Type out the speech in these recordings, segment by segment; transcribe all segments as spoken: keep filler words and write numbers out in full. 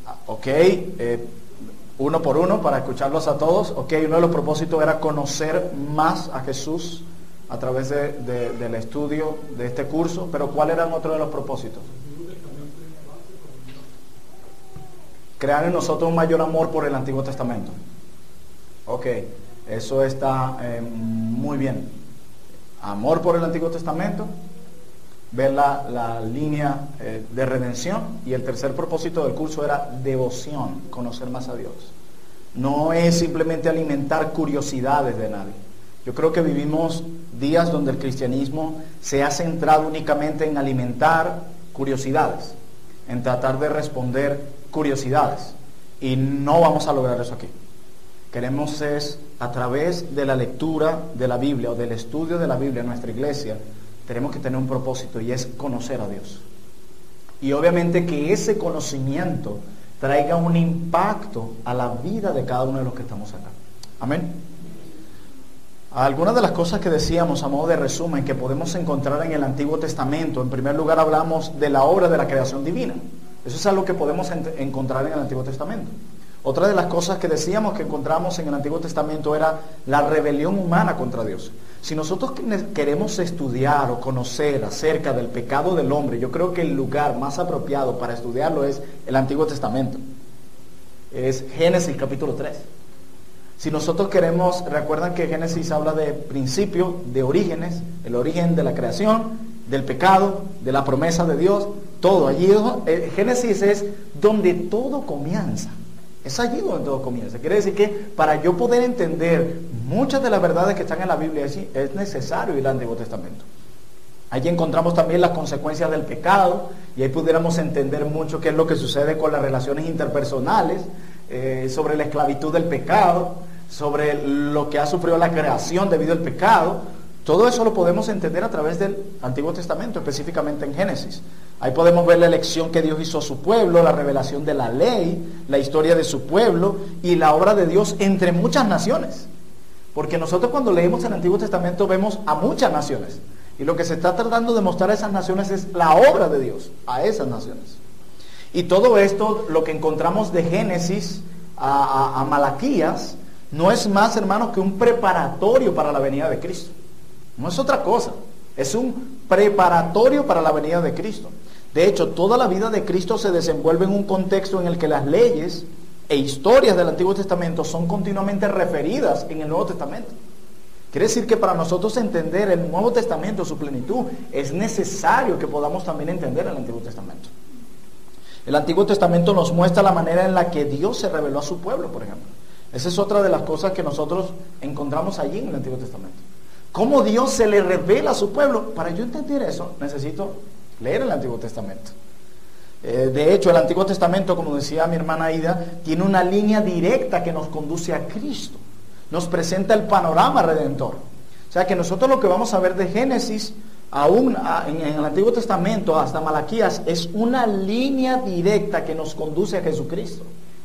ok, eh, uno por uno para escucharlos a todos. Ok, uno de los propósitos era conocer más a Jesús a través de, de, del estudio de este curso, pero ¿cuál eran otros de los propósitos? Crear en nosotros un mayor amor por el Antiguo Testamento. Ok, eso está eh, muy bien. Amor por el Antiguo Testamento, ver la, la línea eh, de redención, y el tercer propósito del curso era devoción, conocer más a Dios. No es simplemente alimentar curiosidades de nadie. Yo creo que vivimos días donde el cristianismo se ha centrado únicamente en alimentar curiosidades, en tratar de responder curiosidades, y no vamos a lograr eso aquí. Queremos es, a través de la lectura de la Biblia o del estudio de la Biblia en nuestra iglesia, tenemos que tener un propósito, y es conocer a Dios. Y obviamente que ese conocimiento traiga un impacto a la vida de cada uno de los que estamos acá. Amén. Algunas de las cosas que decíamos a modo de resumen que podemos encontrar en el Antiguo Testamento: en primer lugar, hablamos de la obra de la creación divina. Eso es algo que podemos encontrar en el Antiguo Testamento. Otra de las cosas que decíamos que encontramos en el Antiguo Testamento era la rebelión humana contra Dios. Si nosotros queremos estudiar o conocer acerca del pecado del hombre, yo creo que el lugar más apropiado para estudiarlo es el Antiguo Testamento. Es Génesis capítulo tres. Si nosotros queremos, recuerdan que Génesis habla de principio, de orígenes, el origen de la creación, del pecado, de la promesa de Dios, todo. Allí, Génesis es donde todo comienza. Es allí donde todo comienza. Quiere decir que para yo poder entender muchas de las verdades que están en la Biblia es, es necesario ir al Antiguo Testamento. Allí encontramos también las consecuencias del pecado, y ahí pudiéramos entender mucho qué es lo que sucede con las relaciones interpersonales, eh, sobre la esclavitud del pecado, sobre lo que ha sufrido la creación debido al pecado. Todo eso lo podemos entender a través del Antiguo Testamento, específicamente en Génesis. Ahí podemos ver la elección que Dios hizo a su pueblo, la revelación de la ley, la historia de su pueblo y la obra de Dios entre muchas naciones. Porque nosotros cuando leemos el Antiguo Testamento vemos a muchas naciones, y lo que se está tratando de mostrar a esas naciones es la obra de Dios a esas naciones. Y todo esto, lo que encontramos de Génesis a, a, a Malaquías, no es más, hermanos, que un preparatorio para la venida de Cristo. No es otra cosa, es un preparatorio para la venida de Cristo. De hecho, toda la vida de Cristo se desenvuelve en un contexto en el que las leyes e historias del Antiguo Testamento son continuamente referidas en el Nuevo Testamento. Quiere decir que para nosotros entender el Nuevo Testamento, su plenitud, es necesario que podamos también entender el Antiguo Testamento. El Antiguo Testamento nos muestra la manera en la que Dios se reveló a su pueblo, por ejemplo. Esa es otra de las cosas que nosotros encontramos allí en el Antiguo Testamento. Cómo Dios se le revela a su pueblo. Para yo entender eso, necesito leer el Antiguo Testamento. Eh, de hecho, el Antiguo Testamento, como decía mi hermana Aida, tiene una línea directa que nos conduce a Cristo. Nos presenta el panorama redentor. O sea que nosotros lo que vamos a ver de Génesis, aún en, en el Antiguo Testamento hasta Malaquías, es una línea directa que nos conduce a Jesucristo.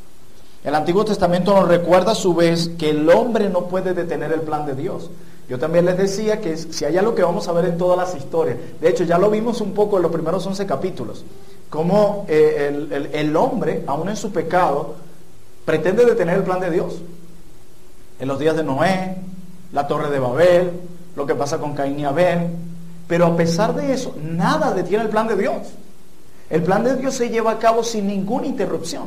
El Antiguo Testamento nos recuerda a su vez que el hombre no puede detener el plan de Dios. Yo también les decía que si hay algo que vamos a ver en todas las historias, de hecho ya lo vimos un poco en los primeros once capítulos, cómo eh, el, el, el hombre, aún en su pecado, pretende detener el plan de Dios. En los días de Noé, la torre de Babel, lo que pasa con Caín y Abel, pero a pesar de eso, nada detiene el plan de Dios. El plan de Dios se lleva a cabo sin ninguna interrupción.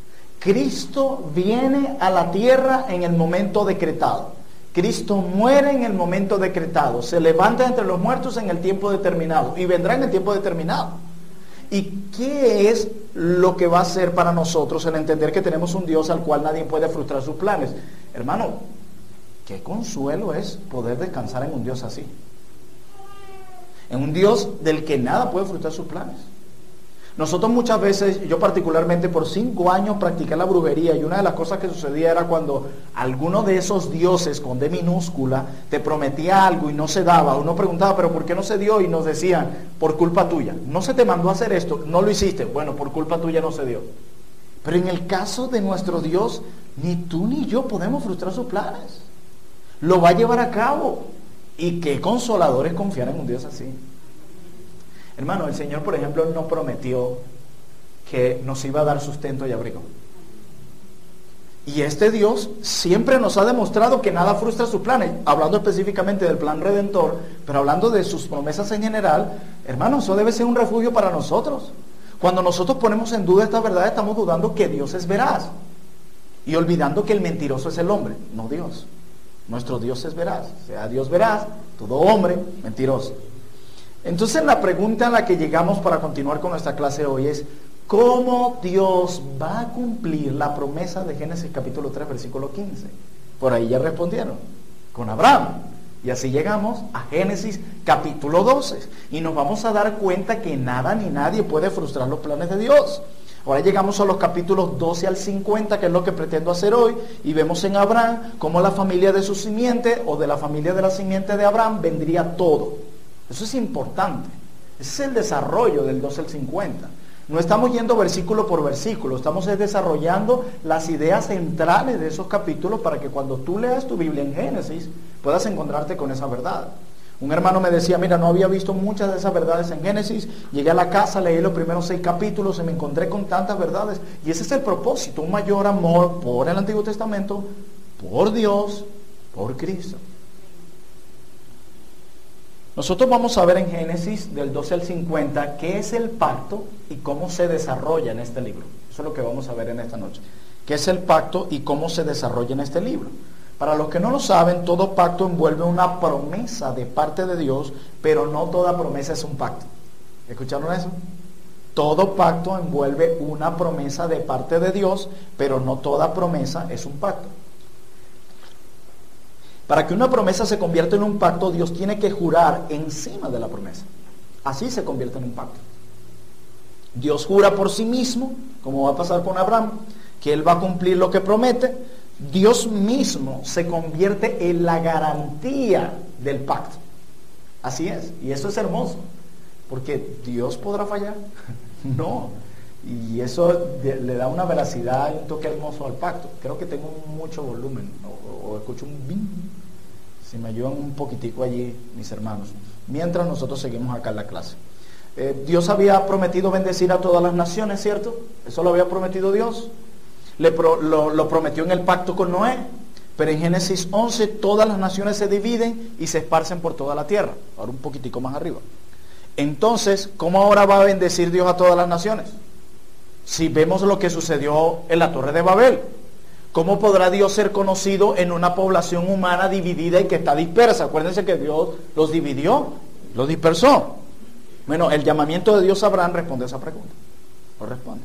Cristo viene a la tierra en el momento decretado. Cristo muere en el momento decretado, se levanta entre los muertos en el tiempo determinado y vendrá en el tiempo determinado. ¿Y qué es lo que va a hacer para nosotros el entender que tenemos un Dios al cual nadie puede frustrar sus planes? Hermano, qué consuelo es poder descansar en un Dios así. En un Dios del que nada puede frustrar sus planes. Nosotros muchas veces, yo particularmente por cinco años practiqué la brujería, y una de las cosas que sucedía era cuando alguno de esos dioses con D minúscula te prometía algo y no se daba. Uno preguntaba, pero ¿por qué no se dio? Y nos decían, por culpa tuya. No se te mandó a hacer esto, no lo hiciste. Bueno, por culpa tuya no se dio. Pero en el caso de nuestro Dios, ni tú ni yo podemos frustrar sus planes. Lo va a llevar a cabo. Y qué consolador es confiar en un Dios así. Hermano, el Señor, por ejemplo, nos prometió que nos iba a dar sustento y abrigo. Y este Dios siempre nos ha demostrado que nada frustra sus planes, hablando específicamente del plan redentor, pero hablando de sus promesas en general. Hermanos, eso debe ser un refugio para nosotros. Cuando nosotros ponemos en duda esta verdad, estamos dudando que Dios es veraz y olvidando que el mentiroso es el hombre, no Dios. Nuestro Dios es veraz, sea Dios veraz, todo hombre mentiroso. Entonces la pregunta a la que llegamos para continuar con nuestra clase hoy es: ¿cómo Dios va a cumplir la promesa de Génesis capítulo tres, versículo quince? Por ahí ya respondieron, con Abraham. Y así llegamos a Génesis capítulo doce. Y nos vamos a dar cuenta que nada ni nadie puede frustrar los planes de Dios. Ahora llegamos a los capítulos doce al cincuenta, que es lo que pretendo hacer hoy. Y vemos en Abraham cómo la familia de su simiente, o de la familia de la simiente de Abraham, vendría todo. Eso es importante. Ese es el desarrollo del doce al cincuenta. No estamos yendo versículo por versículo, estamos desarrollando las ideas centrales de esos capítulos para que cuando tú leas tu Biblia en Génesis puedas encontrarte con esa verdad. Un hermano me decía: mira, no había visto muchas de esas verdades en Génesis, llegué a la casa, leí los primeros seis capítulos y me encontré con tantas verdades. Y ese es el propósito, un mayor amor por el Antiguo Testamento, por Dios, por Cristo. Nosotros vamos a ver en Génesis del doce al cincuenta qué es el pacto y cómo se desarrolla en este libro. Eso es lo que vamos a ver en esta noche. ¿Qué es el pacto y cómo se desarrolla en este libro? Para los que no lo saben, todo pacto envuelve una promesa de parte de Dios, pero no toda promesa es un pacto. ¿Escucharon eso? Todo pacto envuelve una promesa de parte de Dios, pero no toda promesa es un pacto. Para que una promesa se convierta en un pacto, Dios tiene que jurar encima de la promesa. Así se convierte en un pacto. Dios jura por sí mismo, como va a pasar con Abraham, que Él va a cumplir lo que promete. Dios mismo se convierte en la garantía del pacto. Así es, y eso es hermoso, porque ¿Dios podrá fallar? No. Y eso le da una veracidad y un toque hermoso al pacto. Creo que tengo mucho volumen, o, o escucho un bim. Si me ayudan un poquitico allí, mis hermanos, mientras nosotros seguimos acá en la clase. Eh, Dios había prometido bendecir a todas las naciones, ¿cierto? Eso lo había prometido Dios. Le pro, lo, lo prometió en el pacto con Noé. Pero en Génesis once todas las naciones se dividen y se esparcen por toda la tierra. Ahora un poquitico más arriba. Entonces, ¿cómo ahora va a bendecir Dios a todas las naciones? Si vemos lo que sucedió en la Torre de Babel, ¿cómo podrá Dios ser conocido en una población humana dividida y que está dispersa? Acuérdense que Dios los dividió, los dispersó. Bueno, el llamamiento de Dios a Abraham responde a esa pregunta. ¿O responde?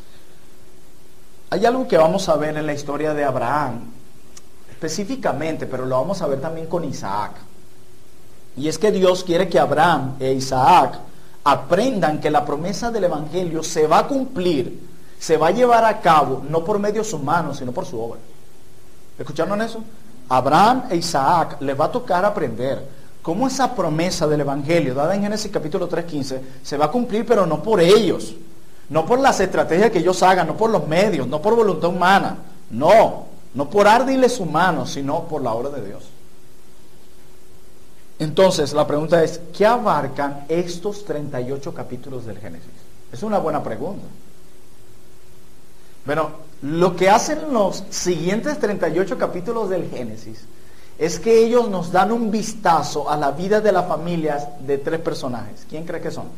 Hay algo que vamos a ver en la historia de Abraham, específicamente, pero lo vamos a ver también con Isaac. Y es que Dios quiere que Abraham e Isaac aprendan que la promesa del Evangelio se va a cumplir, se va a llevar a cabo, no por medios humanos, sino por su obra. ¿Escucharon eso? Abraham e Isaac les va a tocar aprender cómo esa promesa del Evangelio, dada en Génesis capítulo tres, quince, se va a cumplir, pero no por ellos, no por las estrategias que ellos hagan, no por los medios, no por voluntad humana, no, no por ardiles humanos, sino por la obra de Dios. Entonces, la pregunta es, ¿qué abarcan estos treinta y ocho capítulos del Génesis? Es una buena pregunta. Bueno, lo que hacen los siguientes treinta y ocho capítulos del Génesis es que ellos nos dan un vistazo a la vida de las familias de tres personajes. ¿Quién cree que son?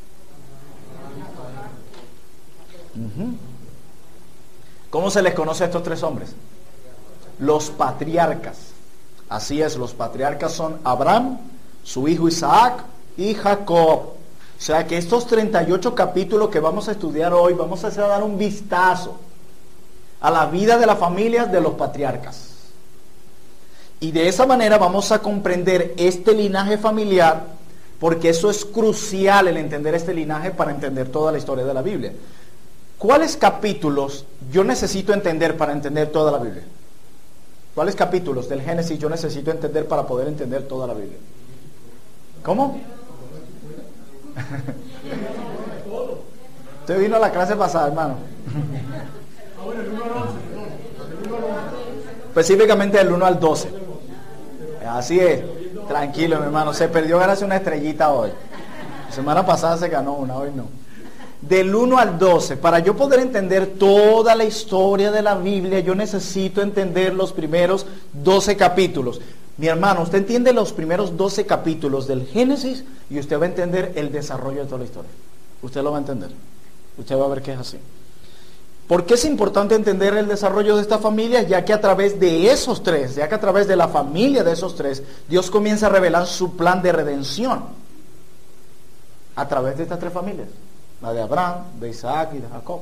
Uh-huh. ¿Cómo se les conoce a estos tres hombres? Los patriarcas. Así es, los patriarcas son Abraham, su hijo Isaac y Jacob. O sea que estos treinta y ocho capítulos que vamos a estudiar hoy, vamos a hacer a dar un vistazo a la vida de las familias de los patriarcas. Y de esa manera vamos a comprender este linaje familiar, porque eso es crucial, el entender este linaje para entender toda la historia de la Biblia. ¿Cuáles capítulos yo necesito entender para entender toda la Biblia? ¿Cuáles capítulos del Génesis yo necesito entender para poder entender toda la Biblia? ¿Cómo? Usted vino a la clase pasada, hermano. Específicamente del uno al doce. Así es. Tranquilo, mi hermano. Se perdió ganarse una estrellita hoy. La semana pasada se ganó una, hoy no. del uno al doce. Para yo poder entender toda la historia de la Biblia, yo necesito entender los primeros doce capítulos. Mi hermano, usted entiende los primeros doce capítulos del Génesis y usted va a entender el desarrollo de toda la historia. Usted lo va a entender. Usted va a ver que es así. ¿Por qué es importante entender el desarrollo de esta familia? Ya que a través de esos tres, ya que a través de la familia de esos tres, Dios comienza a revelar su plan de redención. A través de estas tres familias. La de Abraham, de Isaac y de Jacob.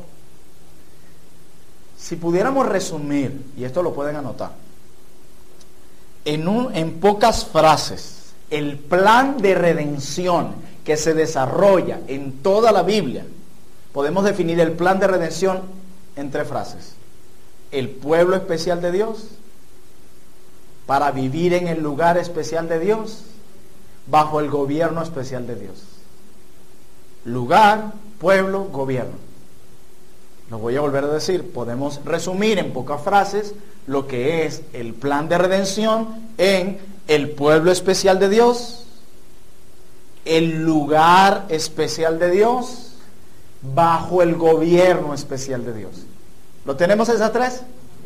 Si pudiéramos resumir, y esto lo pueden anotar, en, un, en pocas frases, el plan de redención que se desarrolla en toda la Biblia, podemos definir el plan de redención en tres frases. El pueblo especial de Dios, para vivir en el lugar especial de Dios, bajo el gobierno especial de Dios. Lugar, pueblo, gobierno. Lo voy a volver a decir. Podemos resumir en pocas frases lo que es el plan de redención en el pueblo especial de Dios, el lugar especial de Dios, bajo el gobierno especial de Dios. ¿Lo tenemos esas tres?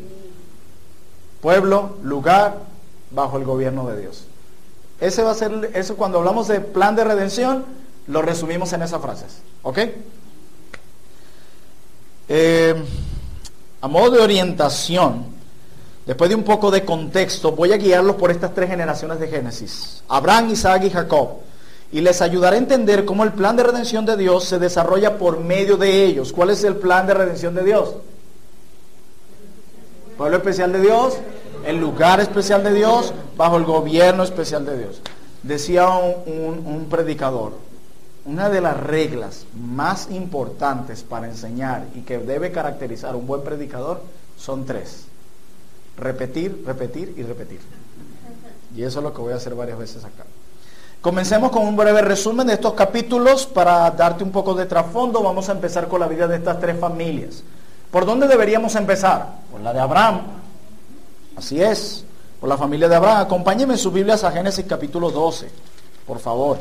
Pueblo, lugar, bajo el gobierno de Dios. Ese va a ser, eso cuando hablamos de plan de redención, lo resumimos en esas frases. ¿Ok? Eh, a modo de orientación, después de un poco de contexto, voy a guiarlos por estas tres generaciones de Génesis: Abraham, Isaac y Jacob. Y les ayudaré a entender cómo el plan de redención de Dios se desarrolla por medio de ellos. ¿Cuál es el plan de redención de Dios? Pueblo especial de Dios, el lugar especial de Dios, bajo el gobierno especial de Dios. Decía un, un, un predicador, una de las reglas más importantes para enseñar y que debe caracterizar un buen predicador son tres: repetir, repetir y repetir. Y eso es lo que voy a hacer varias veces acá. Comencemos con un breve resumen de estos capítulos para darte un poco de trasfondo. Vamos a empezar con la vida de estas tres familias. ¿Por dónde deberíamos empezar? Por la de Abraham. Así es, por la familia de Abraham. Acompáñenme en sus Biblias a Génesis capítulo doce, por favor.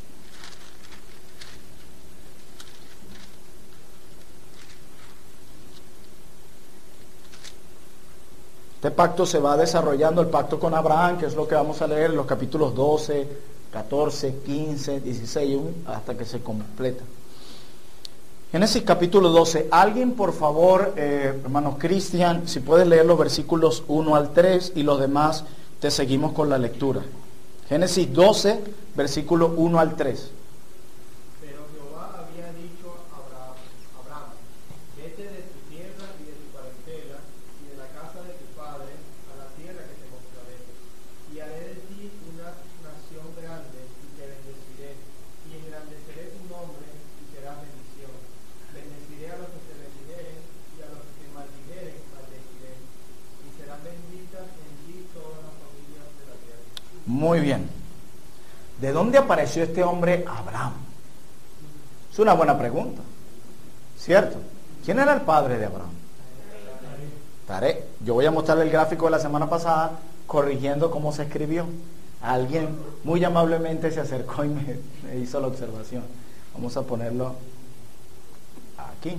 Este pacto se va desarrollando, el pacto con Abraham, que es lo que vamos a leer en los capítulos doce, catorce, quince, dieciséis, hasta que se completa. Génesis capítulo doce. Alguien, por favor, eh, hermano Cristian, si puedes leer los versículos uno al tres y los demás te seguimos con la lectura. Génesis doce, versículo uno al tres. Pero Jehová había dicho a Abraham, Abraham, vete de tu tierra y de tu parentela y de la casa de tu padre a la tierra que te mostraré, y haré de ti una nación grande y te bendeciré, y engrandeceré tu nombre y serás bendición. Bendeciré a los que te bendijeren y a los que te maldijeren maldeciré, y serán benditas en ti todas las familias de la tierra. Muy bien. ¿De dónde apareció este hombre Abraham? Es una buena pregunta, ¿cierto? ¿Quién era el padre de Abraham? Taré. Yo voy a mostrarle el gráfico de la semana pasada corrigiendo cómo se escribió. Alguien muy amablemente se acercó y me, me hizo la observación. Vamos a ponerlo aquí.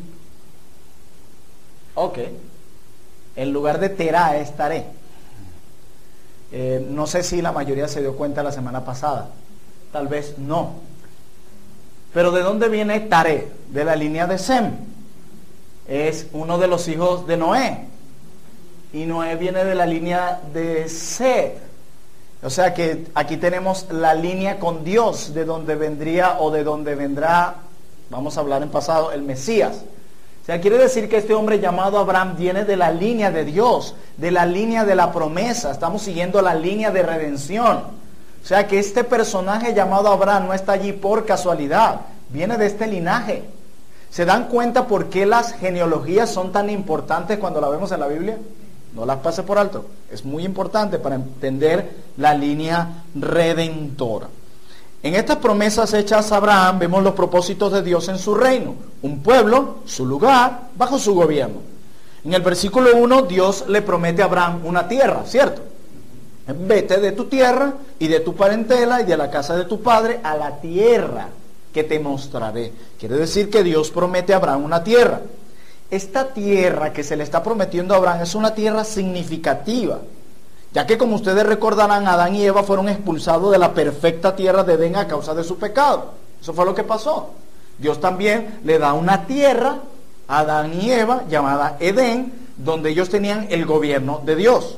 Ok. En lugar de Terá es Taré. Eh, no sé si la mayoría se dio cuenta la semana pasada. Tal vez no. Pero ¿de dónde viene Taré? De la línea de Sem. Es uno de los hijos de Noé. Y Noé viene de la línea de Set. O sea que aquí tenemos la línea con Dios, de donde vendría o de donde vendrá, vamos a hablar en pasado, el Mesías. O sea, quiere decir que este hombre llamado Abraham viene de la línea de Dios, de la línea de la promesa. Estamos siguiendo la línea de redención. O sea que este personaje llamado Abraham no está allí por casualidad, viene de este linaje. ¿Se dan cuenta por qué las genealogías son tan importantes cuando la vemos en la Biblia? No las pase por alto, es muy importante para entender la línea redentora. En estas promesas hechas a Abraham vemos los propósitos de Dios en su reino, un pueblo, su lugar, bajo su gobierno. En el versículo uno Dios le promete a Abraham una tierra, ¿cierto? Vete de tu tierra y de tu parentela y de la casa de tu padre a la tierra que te mostraré. Quiere decir que Dios promete a Abraham una tierra. Esta tierra que se le está prometiendo a Abraham es una tierra significativa, ya que, como ustedes recordarán, Adán y Eva fueron expulsados de la perfecta tierra de Edén a causa de su pecado. Eso fue lo que pasó. Dios también le da una tierra a Adán y Eva llamada Edén, donde ellos tenían el gobierno de Dios.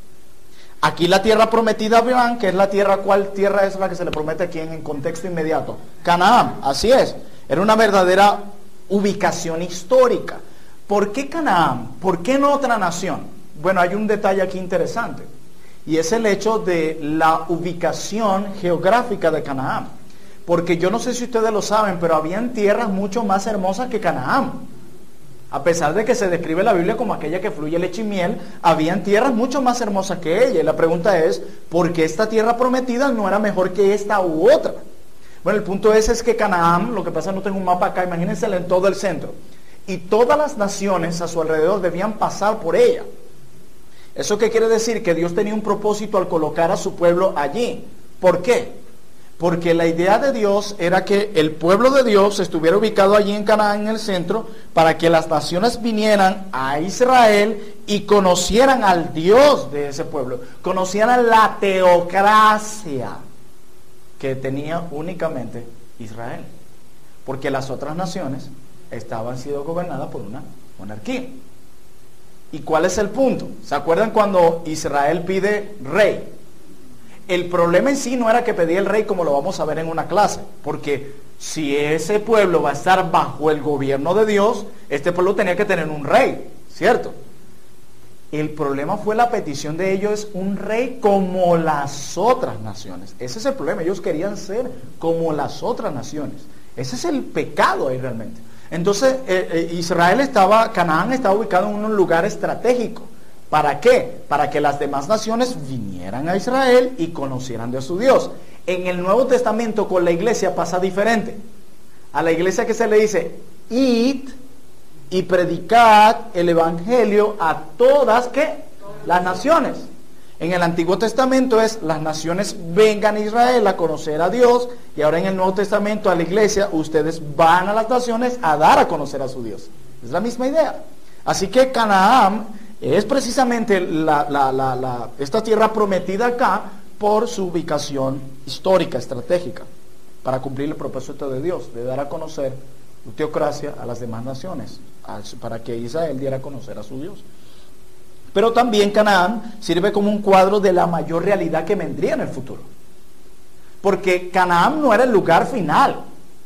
Aquí la tierra prometida a Abraham, que es la tierra, ¿cuál tierra es la que se le promete aquí en, en contexto inmediato? Canaán, así es. Era una verdadera ubicación histórica. ¿Por qué Canaán? ¿Por qué no otra nación? Bueno, hay un detalle aquí interesante, y es el hecho de la ubicación geográfica de Canaán. Porque yo no sé si ustedes lo saben, pero habían tierras mucho más hermosas que Canaán. A pesar de que se describe la Biblia como aquella que fluye leche y miel, habían tierras mucho más hermosas que ella. Y la pregunta es, ¿por qué esta tierra prometida no era mejor que esta u otra? Bueno, el punto es, es que Canaán, lo que pasa es que no tengo un mapa acá, imagínense en todo el centro. Y todas las naciones a su alrededor debían pasar por ella. ¿Eso qué quiere decir? Que Dios tenía un propósito al colocar a su pueblo allí. ¿Por qué? Porque la idea de Dios era que el pueblo de Dios estuviera ubicado allí en Canaán, en el centro, para que las naciones vinieran a Israel y conocieran al Dios de ese pueblo, conocieran la teocracia que tenía únicamente Israel, porque las otras naciones estaban siendo gobernadas por una monarquía. ¿Y cuál es el punto? ¿Se acuerdan cuando Israel pide rey? El problema en sí no era que pedía el rey, como lo vamos a ver en una clase, porque si ese pueblo va a estar bajo el gobierno de Dios, este pueblo tenía que tener un rey, ¿cierto? El problema fue la petición de ellos, un rey como las otras naciones. Ese es el problema, ellos querían ser como las otras naciones. Ese es el pecado ahí realmente. Entonces eh, eh, Israel estaba, Canaán estaba ubicado en un lugar estratégico. ¿Para qué? Para que las demás naciones vinieran a Israel y conocieran de su Dios. En el Nuevo Testamento con la iglesia pasa diferente. A la iglesia que se le dice, id y predicad el evangelio a todas, ¿qué? Las naciones. En el Antiguo Testamento es, las naciones vengan a Israel a conocer a Dios, y ahora en el Nuevo Testamento a la iglesia, ustedes van a las naciones a dar a conocer a su Dios. Es la misma idea. Así que Canaán es precisamente la, la, la, la, esta tierra prometida acá por su ubicación histórica, estratégica, para cumplir el propósito de Dios, de dar a conocer su teocracia a las demás naciones, a, para que Israel diera a conocer a su Dios. Pero también Canaán sirve como un cuadro de la mayor realidad que vendría en el futuro, porque Canaán no era el lugar final.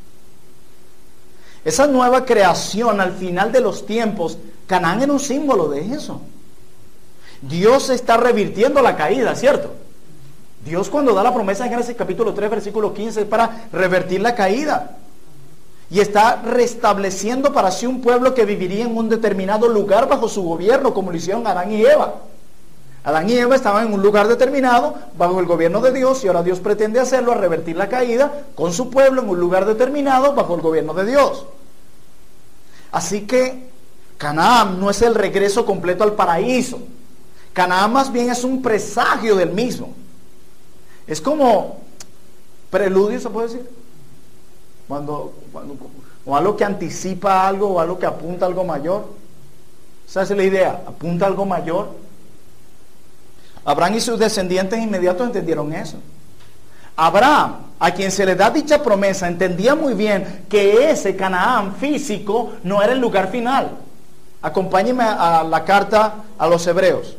Esa nueva creación al final de los tiempos, Canaán era un símbolo de eso. Dios está revirtiendo la caída, ¿cierto? Dios, cuando da la promesa en Génesis capítulo tres, versículo quince, es para revertir la caída. Y está restableciendo para sí un pueblo que viviría en un determinado lugar bajo su gobierno, como lo hicieron Adán y Eva. Adán y Eva estaban en un lugar determinado bajo el gobierno de Dios, y ahora Dios pretende hacerlo, a revertir la caída con su pueblo en un lugar determinado bajo el gobierno de Dios. Así que Canaán no es el regreso completo al paraíso. Canaán más bien es un presagio del mismo. Es como preludio, se puede decir, cuando, cuando o algo que anticipa algo, o algo que apunta a algo mayor. Esa es la idea, apunta a algo mayor. Abraham y sus descendientes inmediatos entendieron eso. Abraham, a quien se le da dicha promesa, entendía muy bien que ese Canaán físico no era el lugar final. Acompáñenme a la carta a los Hebreos.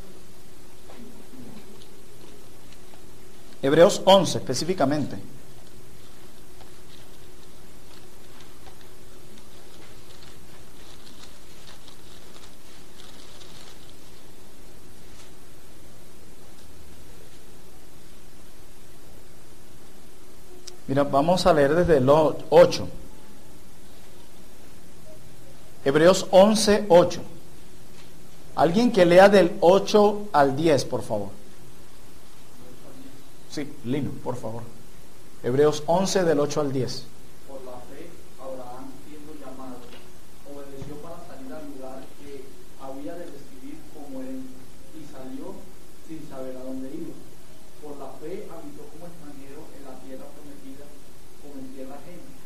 Hebreos once específicamente. Mira, vamos a leer desde el ocho. Hebreos once, ocho. Alguien que lea del ocho al diez, por favor. Sí, Lino, por favor. Hebreos once, del ocho al diez. Por la fe, Abraham, siendo llamado, obedeció para salir al lugar que había de recibir como él, y salió sin saber a dónde iba. Por la fe habitó como extranjero en la tierra prometida, como en tierra ajena,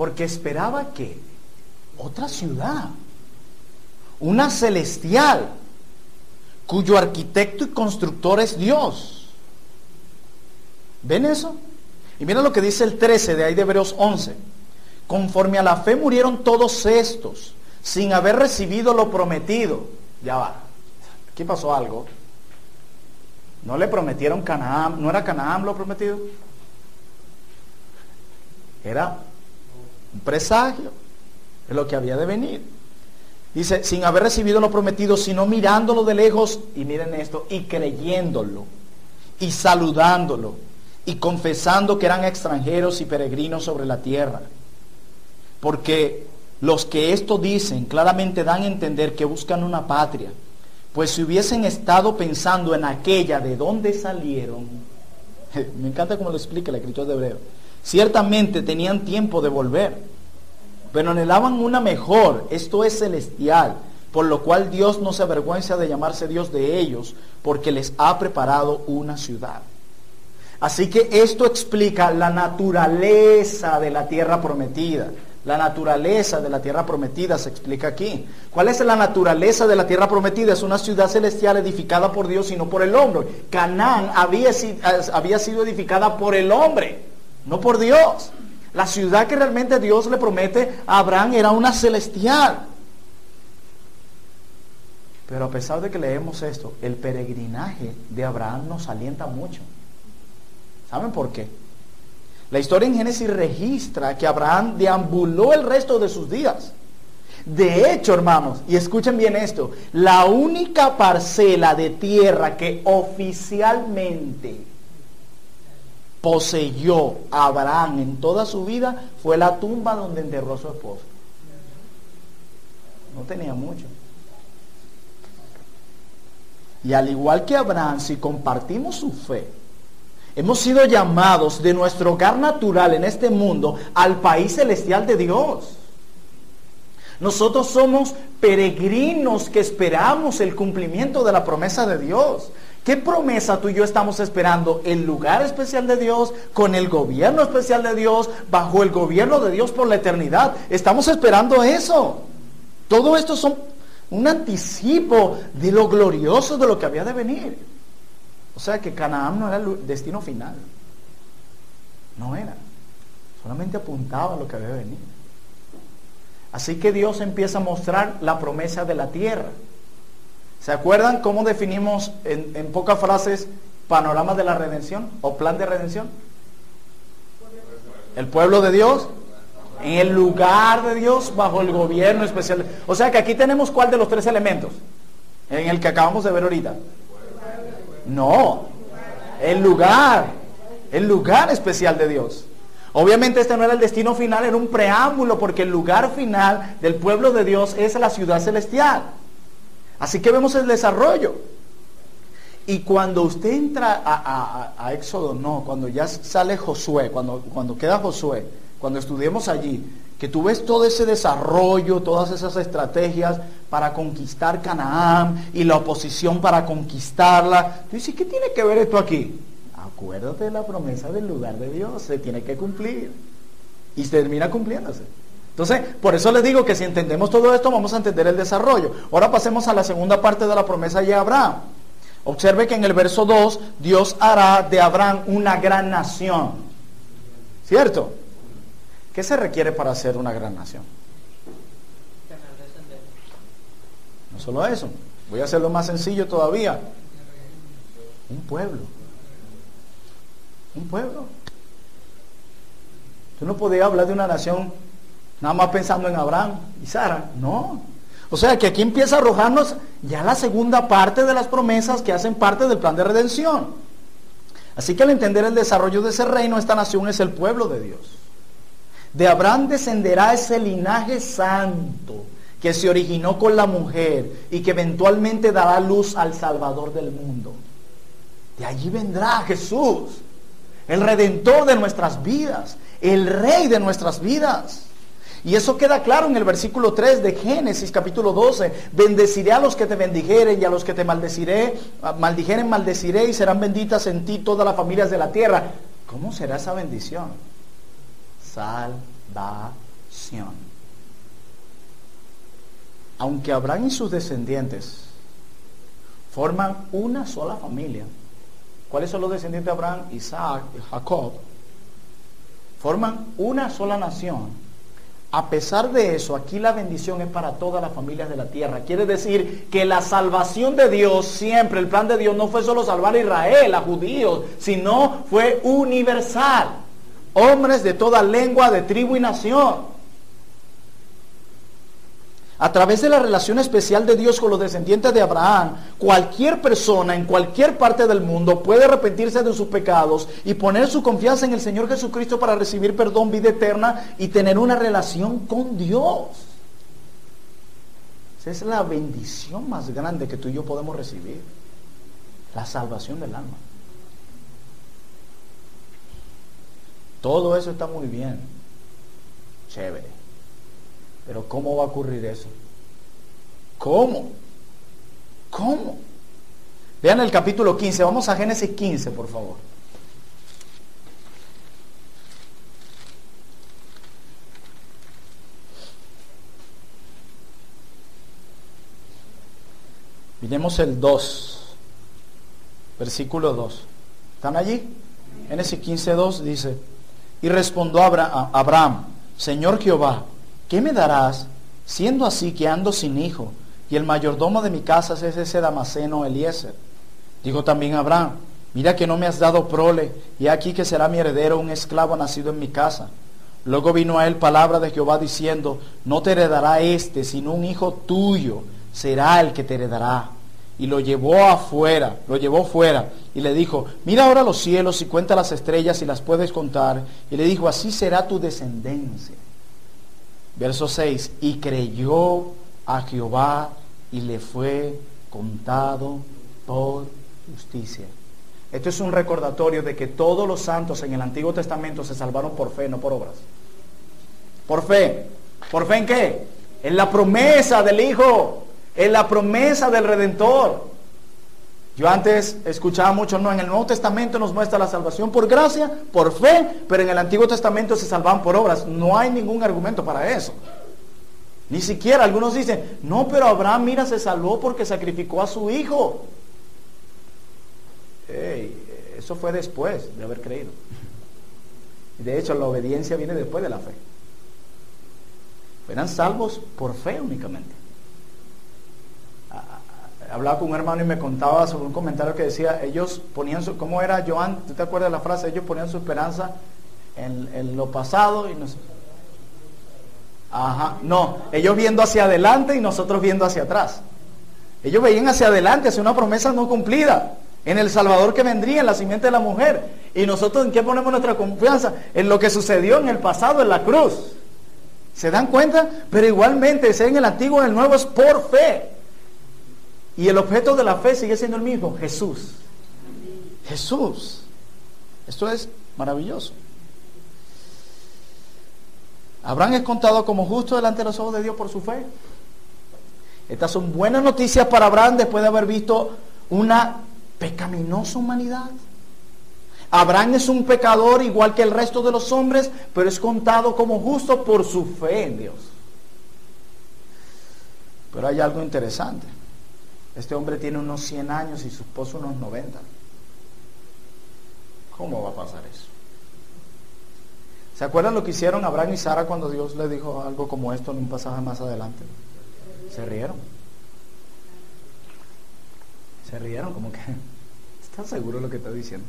Porque esperaba que otra ciudad, una celestial, cuyo arquitecto y constructor es Dios. ¿Ven eso? Y miren lo que dice el trece de ahí de Hebreos once. Conforme a la fe murieron todos estos, sin haber recibido lo prometido. Ya va. Aquí pasó algo. No le prometieron Canaán. ¿No era Canaán lo prometido? Era un presagio de lo que había de venir. Dice, sin haber recibido lo prometido, sino mirándolo de lejos, y miren esto, y creyéndolo, y saludándolo, y confesando que eran extranjeros y peregrinos sobre la tierra. Porque los que esto dicen claramente dan a entender que buscan una patria, pues si hubiesen estado pensando en aquella de donde salieron, me encanta cómo lo explica el escritor de Hebreo, ciertamente tenían tiempo de volver, pero anhelaban una mejor, esto es celestial, por lo cual Dios no se avergüenza de llamarse Dios de ellos, porque les ha preparado una ciudad. Así que esto explica la naturaleza de la tierra prometida. La naturaleza de la tierra prometida se explica aquí. ¿Cuál es la naturaleza de la tierra prometida? Es una ciudad celestial edificada por Dios y no por el hombre. Canaán había, había sido edificada por el hombre, no por Dios. La ciudad que realmente Dios le promete a Abraham era una celestial. Pero a pesar de que leemos esto, el peregrinaje de Abraham nos alienta mucho. ¿Saben por qué? La historia en Génesis registra que Abraham deambuló el resto de sus días. De hecho, hermanos, y escuchen bien esto, la única parcela de tierra que oficialmente poseyó Abraham en toda su vida fue la tumba donde enterró a su esposa. No tenía mucho. Y al igual que Abraham, si compartimos su fe, hemos sido llamados de nuestro hogar natural en este mundo al país celestial de Dios. Nosotros somos peregrinos que esperamos el cumplimiento de la promesa de Dios. ¿Qué promesa tú y yo estamos esperando? El lugar especial de Dios, con el gobierno especial de Dios, bajo el gobierno de Dios por la eternidad. Estamos esperando eso. Todo esto son un anticipo de lo glorioso de lo que había de venir. O sea que Canaán no era el destino final. No era. Solamente apuntaba a lo que había de venir. Así que Dios empieza a mostrar la promesa de la tierra. ¿Se acuerdan cómo definimos en, en pocas frases panorama de la redención o plan de redención? El pueblo de Dios en el lugar de Dios bajo el gobierno especial. O sea que aquí tenemos ¿cuál de los tres elementos? En el que acabamos de ver ahorita. No, el lugar, el lugar especial de Dios. Obviamente este no era el destino final, era un preámbulo, porque el lugar final del pueblo de Dios es la ciudad celestial. Así que vemos el desarrollo. Y cuando usted entra a, a, a Éxodo, no, cuando ya sale Josué, cuando, cuando queda Josué, cuando estudiemos allí, que tú ves todo ese desarrollo, todas esas estrategias para conquistar Canaán y la oposición para conquistarla. Tú dices, ¿qué tiene que ver esto aquí? Acuérdate de la promesa del lugar de Dios, se tiene que cumplir. Y se termina cumpliéndose. Entonces, por eso les digo que si entendemos todo esto, vamos a entender el desarrollo. Ahora pasemos a la segunda parte de la promesa de Abraham. Observe que en el verso dos, Dios hará de Abraham una gran nación. ¿Cierto? ¿Qué se requiere para ser una gran nación? No solo eso, voy a hacerlo más sencillo todavía. Un pueblo. Un pueblo. Tú no podías hablar de una nación nada más pensando en Abraham y Sara. No. O sea que aquí empieza a arrojarnos ya la segunda parte de las promesas que hacen parte del plan de redención. Así que al entender el desarrollo de ese reino, esta nación es el pueblo de Dios. De Abraham descenderá ese linaje santo que se originó con la mujer y que eventualmente dará luz al Salvador del mundo. De allí vendrá Jesús, el Redentor de nuestras vidas, el Rey de nuestras vidas. Y eso queda claro en el versículo tres de Génesis capítulo doce. Bendeciré a los que te bendijeren y a los que te maldeciré, maldijeren maldeciré, y serán benditas en ti todas las familias de la tierra. ¿Cómo será esa bendición? Salvación. Aunque Abraham y sus descendientes forman una sola familia. ¿Cuáles son los descendientes de Abraham? Isaac y Jacob. Forman una sola nación. A pesar de eso, aquí la bendición es para todas las familias de la tierra. Quiere decir que la salvación de Dios, siempre, el plan de Dios no fue solo salvar a Israel, a judíos, sino fue universal. Hombres de toda lengua, de tribu y nación. A través de la relación especial de Dios con los descendientes de Abraham, cualquier persona en cualquier parte del mundo puede arrepentirse de sus pecados y poner su confianza en el Señor Jesucristo para recibir perdón, vida eterna y tener una relación con Dios. Esa es la bendición más grande que tú y yo podemos recibir. La salvación del alma. Todo eso está muy bien. Chévere. Pero ¿cómo va a ocurrir eso? ¿Cómo? ¿Cómo? Vean el capítulo quince. Vamos a Génesis quince, por favor. Miremos el dos. Versículo dos. ¿Están allí? Génesis quince, dos dice: y respondió Abraham: Señor Jehová, ¿qué me darás, siendo así que ando sin hijo, y el mayordomo de mi casa es ese Damaseno Eliezer? Dijo también Abraham: mira que no me has dado prole, y aquí que será mi heredero un esclavo nacido en mi casa. Luego vino a él palabra de Jehová diciendo: no te heredará este, sino un hijo tuyo será el que te heredará. Y lo llevó afuera, lo llevó fuera, y le dijo: mira ahora los cielos y cuenta las estrellas si las puedes contar. Y le dijo: así será tu descendencia. Verso seis: y creyó a Jehová y le fue contado por justicia. Esto es un recordatorio de que todos los santos en el Antiguo Testamento se salvaron por fe, no por obras. Por fe. ¿Por fe en qué? En la promesa del Hijo, en la promesa del Redentor. Yo antes escuchaba mucho, no, en el Nuevo Testamento nos muestra la salvación por gracia, por fe, pero en el Antiguo Testamento se salvaban por obras. No hay ningún argumento para eso. Ni siquiera algunos dicen: no, pero Abraham, mira, se salvó porque sacrificó a su hijo. Hey, eso fue después de haber creído. De hecho, la obediencia viene después de la fe. Eran salvos por fe únicamente. Hablaba con un hermano y me contaba sobre un comentario que decía: ellos ponían su, ¿cómo era, Joan? ¿Tú te acuerdas de la frase? Ellos ponían su esperanza en, en lo pasado y nos... Ajá, no, ellos viendo hacia adelante y nosotros viendo hacia atrás. Ellos veían hacia adelante, hacia una promesa no cumplida, en el Salvador que vendría, en la simiente de la mujer. Y nosotros, ¿en qué ponemos nuestra confianza? En lo que sucedió en el pasado, en la cruz. ¿Se dan cuenta? Pero igualmente, sea en el Antiguo o en el Nuevo, es por fe. Y el objeto de la fe sigue siendo el mismo: Jesús. Jesús. Esto es maravilloso. Abraham es contado como justo delante de los ojos de Dios por su fe. Estas son buenas noticias para Abraham después de haber visto una pecaminosa humanidad. Abraham es un pecador igual que el resto de los hombres, pero es contado como justo por su fe en Dios. Pero hay algo interesante. Este hombre tiene unos cien años y su esposo unos noventa. ¿Cómo va a pasar eso? ¿Se acuerdan lo que hicieron Abraham y Sara cuando Dios le dijo algo como esto en un pasaje más adelante? Se rieron. Se rieron como que... ¿Estás seguro de lo que está diciendo?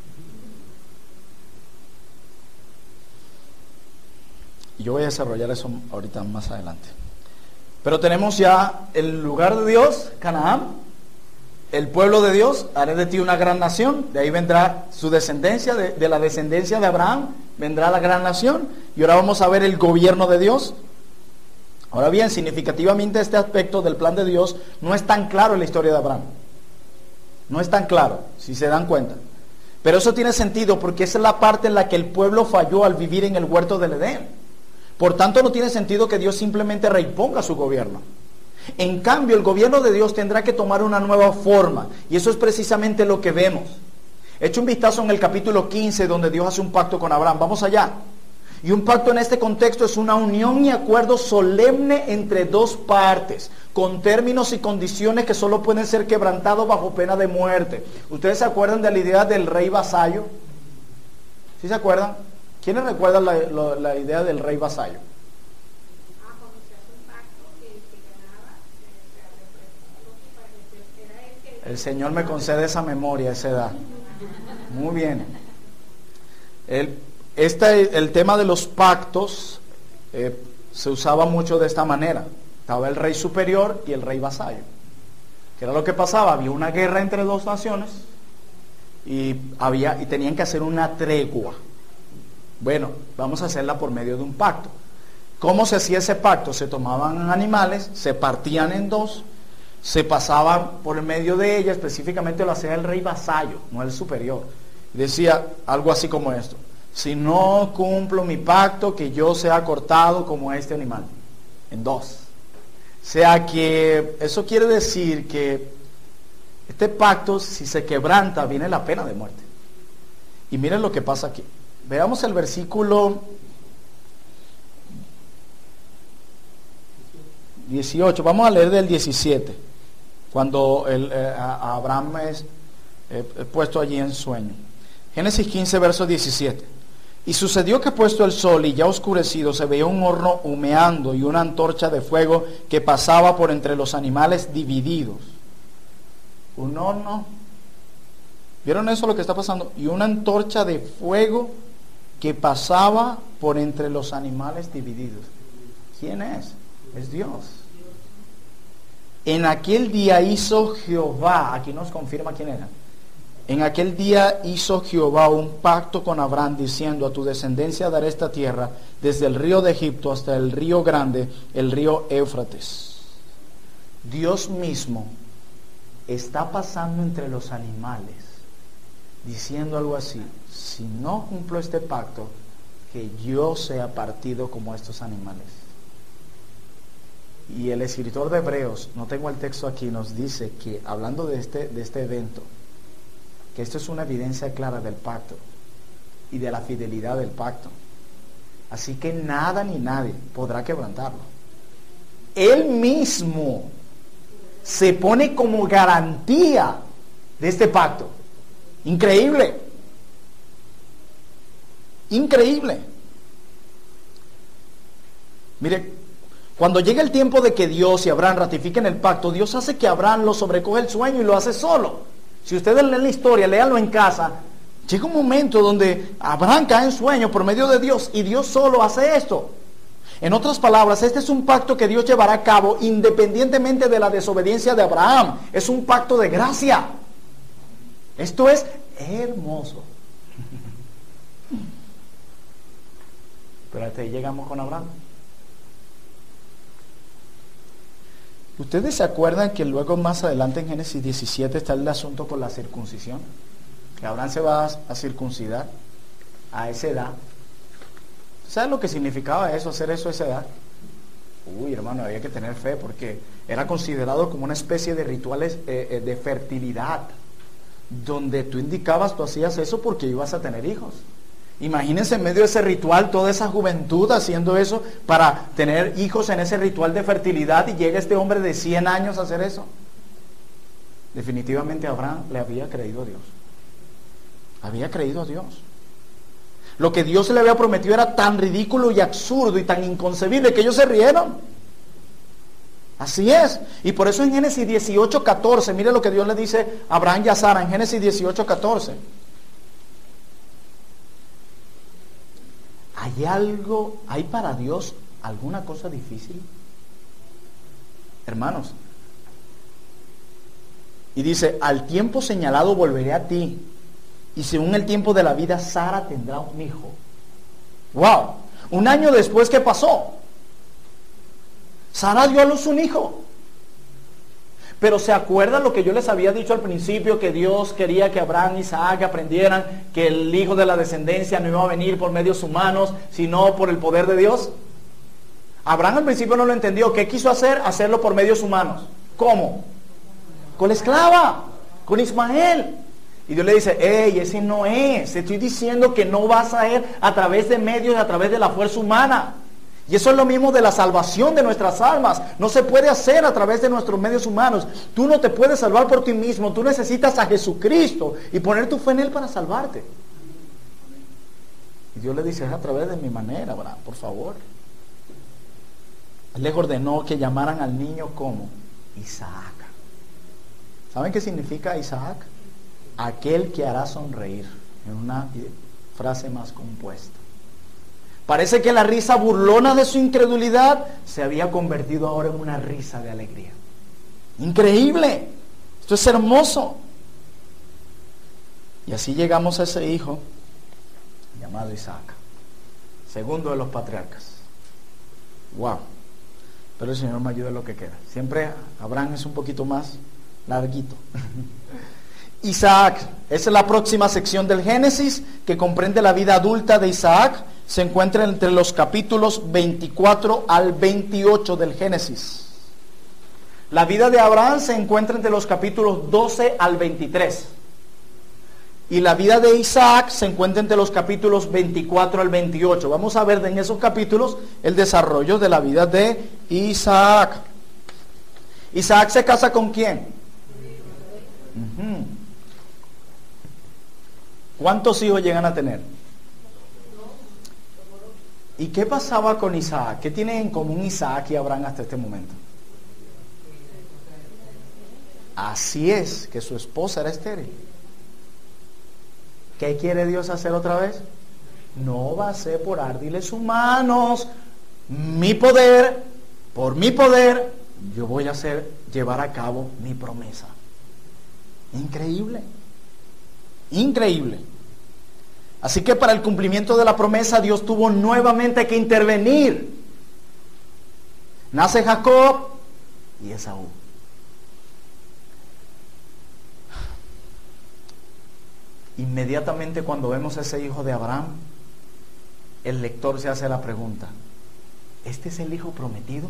Y yo voy a desarrollar eso ahorita más adelante. Pero tenemos ya el lugar de Dios, Canaán, el pueblo de Dios: haré de ti una gran nación. De ahí vendrá su descendencia, de, de la descendencia de Abraham vendrá la gran nación. Y ahora vamos a ver el gobierno de Dios. Ahora bien, significativamente este aspecto del plan de Dios no es tan claro en la historia de Abraham. No es tan claro, si se dan cuenta. Pero eso tiene sentido porque esa es la parte en la que el pueblo falló al vivir en el huerto del Edén. Por tanto, no tiene sentido que Dios simplemente reimponga su gobierno. En cambio, el gobierno de Dios tendrá que tomar una nueva forma. Y eso es precisamente lo que vemos. Echa un vistazo en el capítulo quince, donde Dios hace un pacto con Abraham. Vamos allá. Y un pacto en este contexto es una unión y acuerdo solemne entre dos partes, con términos y condiciones que solo pueden ser quebrantados bajo pena de muerte. ¿Ustedes se acuerdan de la idea del rey vasallo? ¿Sí se acuerdan? ¿Quiénes recuerdan la, la, la idea del rey vasallo? Ah, cuando se hace un pacto que el que ganaba, se era el que... El Señor me concede esa memoria, esa edad. Muy bien. El, este, el tema de los pactos eh, se usaba mucho de esta manera. Estaba el rey superior y el rey vasallo. ¿Qué era lo que pasaba? Había una guerra entre dos naciones y, había, y tenían que hacer una tregua. Bueno, vamos a hacerla por medio de un pacto. ¿Cómo se hacía ese pacto? Se tomaban animales, se partían en dos, se pasaban por el medio de ella, específicamente lo hacía el rey vasallo, no el superior. Decía algo así como esto: si no cumplo mi pacto, que yo sea cortado como este animal, en dos. O sea que eso quiere decir que este pacto, si se quebranta, viene la pena de muerte. Y miren lo que pasa aquí. Veamos el versículo dieciocho. Vamos a leer del diecisiete. Cuando el, eh, a Abraham es eh, puesto allí en sueño. Génesis quince, verso diecisiete. Y sucedió que puesto el sol y ya oscurecido, se veía un horno humeando y una antorcha de fuego que pasaba por entre los animales divididos. Un horno. ¿Vieron eso lo que está pasando? Y una antorcha de fuego que pasaba por entre los animales divididos. ¿Quién es? Es Dios. En aquel día hizo Jehová, aquí nos confirma quién era. En aquel día hizo Jehová un pacto con Abraham, diciendo: a tu descendencia daré esta tierra, desde el río de Egipto hasta el río grande, el río Éufrates. Dios mismo está pasando entre los animales, diciendo algo así: si no cumplo este pacto, que yo sea partido como estos animales. Y el escritor de Hebreos, no tengo el texto aquí, nos dice que, hablando de este, de este evento, que esto es una evidencia clara del pacto y de la fidelidad del pacto. Así que nada ni nadie podrá quebrantarlo. Él mismo se pone como garantía de este pacto. Increíble. Increíble. Mire, cuando llega el tiempo de que Dios y Abraham ratifiquen el pacto, Dios hace que Abraham lo sobrecoge el sueño y lo hace solo. Si ustedes leen la historia, léanlo en casa. Llega un momento donde Abraham cae en sueño por medio de Dios y Dios solo hace esto. En otras palabras, este es un pacto que Dios llevará a cabo independientemente de la desobediencia de Abraham. Es un pacto de gracia. Esto es hermoso. Pero hasta ahí llegamos con Abraham. ¿Ustedes se acuerdan que luego más adelante en Génesis diecisiete está el asunto con la circuncisión? Que Abraham se va a circuncidar a esa edad. ¿Saben lo que significaba eso, hacer eso a esa edad? Uy, hermano, había que tener fe porque era considerado como una especie de rituales eh, eh, de fertilidad, donde tú indicabas, tú hacías eso porque ibas a tener hijos. Imagínense en medio de ese ritual, toda esa juventud haciendo eso para tener hijos en ese ritual de fertilidad, y llega este hombre de cien años a hacer eso. Definitivamente Abraham le había creído a Dios. Había creído a Dios. Lo que Dios le había prometido era tan ridículo y absurdo y tan inconcebible que ellos se rieron. Así es. Y por eso en Génesis dieciocho, catorce, mire lo que Dios le dice a Abraham y a Sara en Génesis dieciocho, catorce. ¿Hay algo, hay para Dios alguna cosa difícil? Hermanos. Y dice: al tiempo señalado volveré a ti, y según el tiempo de la vida Sara tendrá un hijo. ¡Wow! Un año después, ¿qué pasó? Sara dio a luz un hijo. Pero ¿se acuerdan lo que yo les había dicho al principio? Que Dios quería que Abraham y Isaac aprendieran que el hijo de la descendencia no iba a venir por medios humanos, sino por el poder de Dios. Abraham al principio no lo entendió. ¿Qué quiso hacer? Hacerlo por medios humanos. ¿Cómo? Con la esclava, con Ismael. Y Dios le dice, hey, ese no es. Te estoy diciendo que no vas a ir a través de medios, a través de la fuerza humana. Y eso es lo mismo de la salvación de nuestras almas. No se puede hacer a través de nuestros medios humanos. Tú no te puedes salvar por ti mismo. Tú necesitas a Jesucristo y poner tu fe en Él para salvarte. Y Dios le dice, es a través de mi manera, Abraham, por favor. Él les ordenó que llamaran al niño como Isaac. ¿Saben qué significa Isaac? Aquel que hará sonreír, en una frase más compuesta. Parece que la risa burlona de su incredulidad se había convertido ahora en una risa de alegría. Increíble. Esto es hermoso. Y así llegamos a ese hijo llamado Isaac, segundo de los patriarcas. Wow. Pero el Señor me ayuda en lo que queda. Siempre Abraham es un poquito más larguito. Isaac, esa es la próxima sección del Génesis, que comprende la vida adulta de Isaac. Se encuentra entre los capítulos veinticuatro al veintiocho del Génesis. La vida de Abraham se encuentra entre los capítulos doce al veintitrés. Y la vida de Isaac se encuentra entre los capítulos veinticuatro al veintiocho. Vamos a ver en esos capítulos el desarrollo de la vida de Isaac. Isaac se casa con ¿quién? Uh-huh. ¿Cuántos hijos llegan a tener? ¿Y qué pasaba con Isaac? ¿Qué tienen en común Isaac y Abraham hasta este momento? Así es, que su esposa era estéril. ¿Qué quiere Dios hacer otra vez? No va a ser por ardiles humanos. Mi poder, por mi poder, yo voy a hacer, llevar a cabo mi promesa. Increíble. Increíble. Así que para el cumplimiento de la promesa, Dios tuvo nuevamente que intervenir. Nace Jacob y Esaú. Inmediatamente cuando vemos a ese hijo de Abraham, el lector se hace la pregunta: ¿este es el hijo prometido?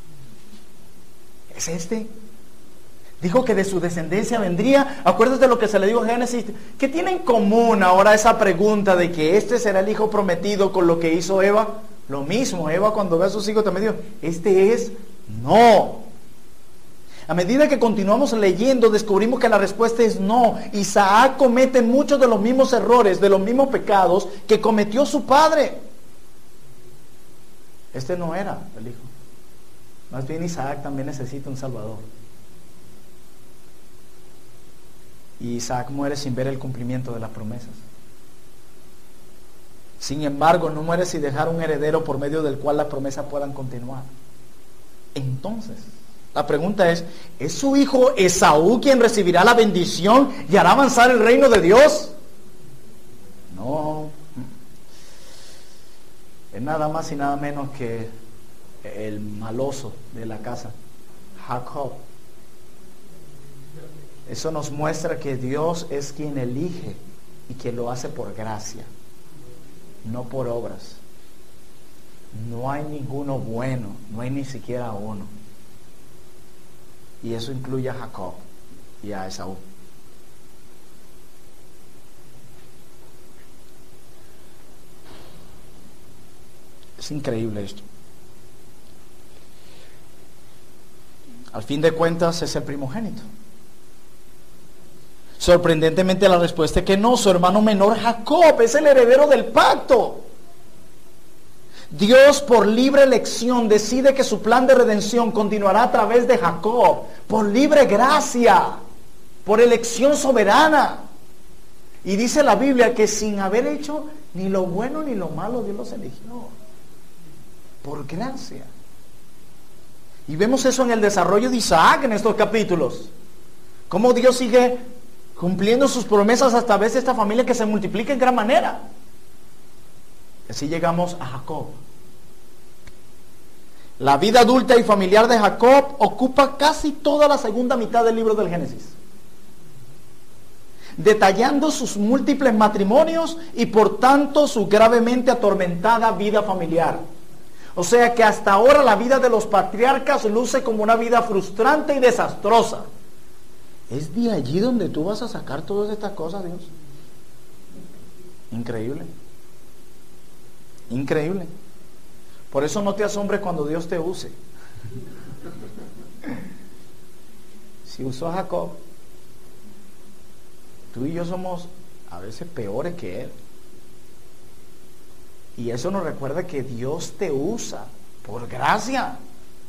¿Es este? Dijo que de su descendencia vendría. Acuérdate de lo que se le dijo en Génesis. ¿Qué tiene en común ahora esa pregunta de que este será el hijo prometido con lo que hizo Eva? Lo mismo, Eva cuando ve a sus hijos también dijo, este es, no. A medida que continuamos leyendo, descubrimos que la respuesta es no. Isaac comete muchos de los mismos errores, de los mismos pecados que cometió su padre. Este no era el hijo. Más bien Isaac también necesita un salvador. Y Isaac muere sin ver el cumplimiento de las promesas. Sin embargo, no muere sin dejar un heredero por medio del cual las promesas puedan continuar. Entonces, la pregunta es, ¿es su hijo Esaú quien recibirá la bendición y hará avanzar el reino de Dios? No. Es nada más y nada menos que el maloso de la casa, Jacob. Eso nos muestra que Dios es quien elige y que lo hace por gracia, no por obras. No hay ninguno bueno, no hay ni siquiera uno. Y eso incluye a Jacob y a Esaú. Es increíble esto. Al fin de cuentas es el primogénito. Sorprendentemente la respuesta es que no, su hermano menor Jacob es el heredero del pacto. Dios por libre elección decide que su plan de redención continuará a través de Jacob, por libre gracia, por elección soberana. Y dice la Biblia que sin haber hecho ni lo bueno ni lo malo, Dios los eligió, por gracia. Y vemos eso en el desarrollo de Isaac en estos capítulos, cómo Dios sigue cumpliendo sus promesas hasta a veces esta familia que se multiplica en gran manera. Así llegamos a Jacob. La vida adulta y familiar de Jacob ocupa casi toda la segunda mitad del libro del Génesis, detallando sus múltiples matrimonios y por tanto su gravemente atormentada vida familiar. O sea que hasta ahora la vida de los patriarcas luce como una vida frustrante y desastrosa. ¿Es de allí donde tú vas a sacar todas estas cosas, Dios? Increíble. Increíble. Por eso no te asombres cuando Dios te use. Si usó a Jacob, tú y yo somos a veces peores que él. Y eso nos recuerda que Dios te usa por gracia.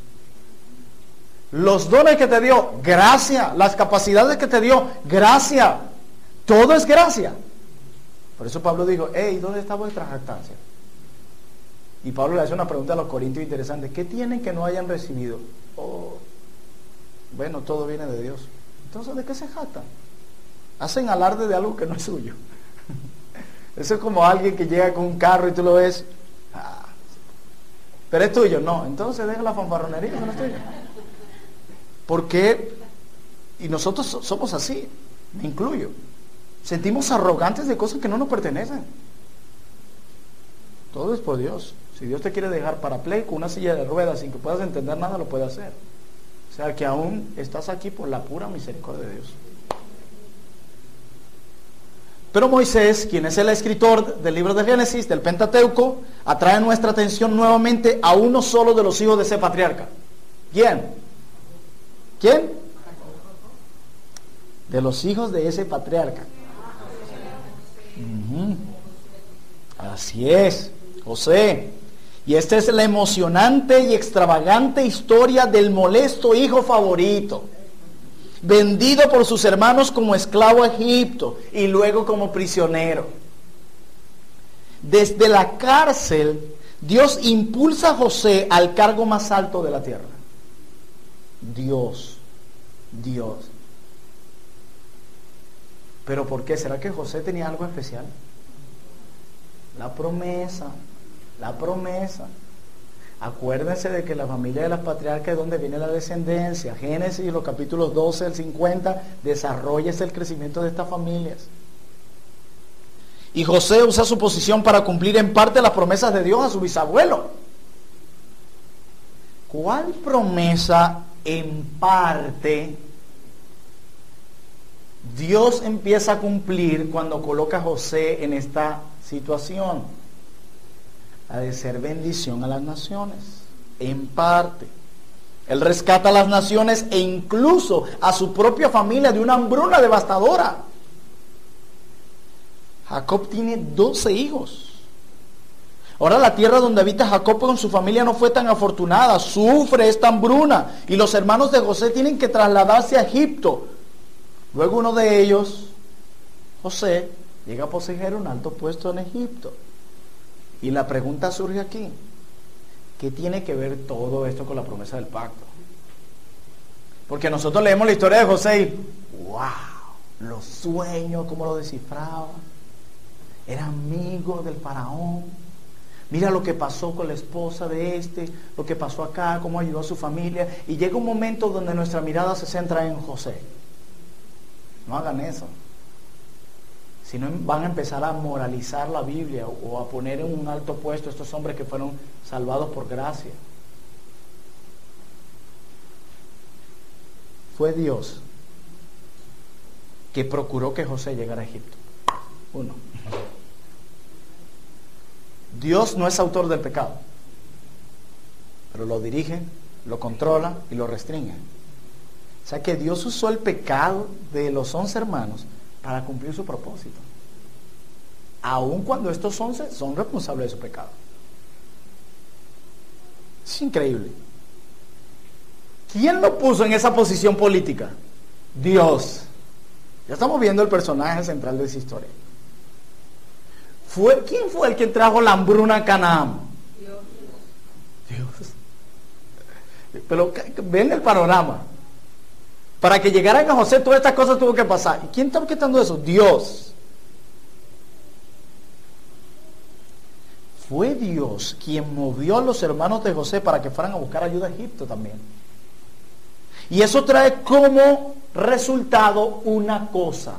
Los dones que te dio, gracia. Las capacidades que te dio, gracia. Todo es gracia. Por eso Pablo dijo, hey, ¿dónde está vuestra jactancia? Y Pablo le hace una pregunta a los corintios interesante. ¿Qué tienen que no hayan recibido? Oh, bueno, todo viene de Dios. Entonces, ¿de qué se jactan? Hacen alarde de algo que no es suyo. Eso es como alguien que llega con un carro y tú lo ves, ah, pero es tuyo. No, entonces deja la fanfarronería, que no es tuyo. ¿Por qué? Y nosotros somos así, me incluyo. Sentimos arrogantes de cosas que no nos pertenecen. Todo es por Dios. Si Dios te quiere dejar parapléjico, una silla de ruedas sin que puedas entender nada, lo puede hacer. O sea que aún estás aquí por la pura misericordia de Dios. Pero Moisés, quien es el escritor del libro de Génesis, del Pentateuco, atrae nuestra atención nuevamente a uno solo de los hijos de ese patriarca. ¿Quién? ¿Quién? De los hijos de ese patriarca. Uh-huh. Así es, José. Y esta es la emocionante y extravagante historia del molesto hijo favorito, vendido por sus hermanos como esclavo a Egipto y luego como prisionero. Desde la cárcel, Dios impulsa a José al cargo más alto de la tierra. Dios, Dios. ¿Pero por qué? ¿Será que José tenía algo especial? La promesa, la promesa. Acuérdense de que la familia de las patriarcas es donde viene la descendencia. Génesis, los capítulos doce al cincuenta, desarrolla el crecimiento de estas familias. Y José usa su posición para cumplir en parte las promesas de Dios a su bisabuelo. ¿Cuál promesa en parte Dios empieza a cumplir cuando coloca a José en esta situación? La de ser bendición a las naciones, en parte. Él rescata a las naciones e incluso a su propia familia de una hambruna devastadora. Jacob tiene doce hijos. Ahora la tierra donde habita Jacob con su familia no fue tan afortunada, sufre esta hambruna y los hermanos de José tienen que trasladarse a Egipto. Luego uno de ellos, José, llega a poseer un alto puesto en Egipto. Y la pregunta surge aquí, ¿qué tiene que ver todo esto con la promesa del pacto? Porque nosotros leemos la historia de José y ¡wow! Los sueños, cómo lo descifraba. Era amigo del faraón. Mira lo que pasó con la esposa de este, lo que pasó acá, cómo ayudó a su familia. Y llega un momento donde nuestra mirada se centra en José. No hagan eso. Si no, van a empezar a moralizar la Biblia o a poner en un alto puesto a estos hombres que fueron salvados por gracia. Fue Dios que procuró que José llegara a Egipto. Uno. Dios no es autor del pecado, pero lo dirige, lo controla y lo restringe. O sea que Dios usó el pecado de los once hermanos para cumplir su propósito, aun cuando estos once son responsables de su pecado. Es increíble. ¿Quién lo puso en esa posición política? Dios. Ya estamos viendo el personaje central de esa historia. ¿Fue, ¿Quién fue el que trajo la hambruna a Canaán? Dios. Dios. Pero ven el panorama. Para que llegaran a José, todas estas cosas tuvo que pasar. ¿Y quién está orquestando eso? Dios. Fue Dios quien movió a los hermanos de José para que fueran a buscar ayuda a Egipto también. Y eso trae como resultado una cosa.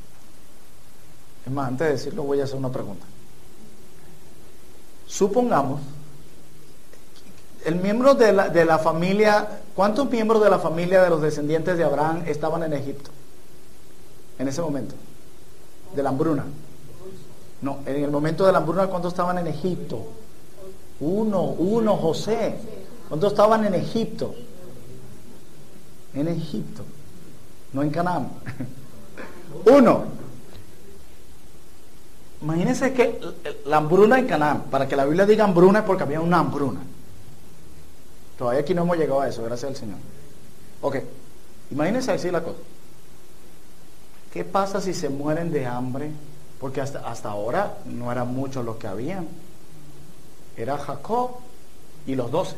Es más, antes de decirlo voy a hacer una pregunta. Supongamos, el miembro de la, de la familia, ¿cuántos miembros de la familia de los descendientes de Abraham estaban en Egipto? en ese momento? De la hambruna. No, en el momento de la hambruna, ¿cuántos estaban en Egipto? Uno, uno, José. ¿Cuántos estaban en Egipto? En Egipto, no en Canaán. Uno. Imagínense que la hambruna en Canaán, para que la Biblia diga hambruna es porque había una hambruna. Todavía aquí no hemos llegado a eso, gracias al Señor. Ok, imagínense así la cosa. ¿Qué pasa si se mueren de hambre? Porque hasta, hasta ahora no eran muchos los que habían. Era Jacob y los doce.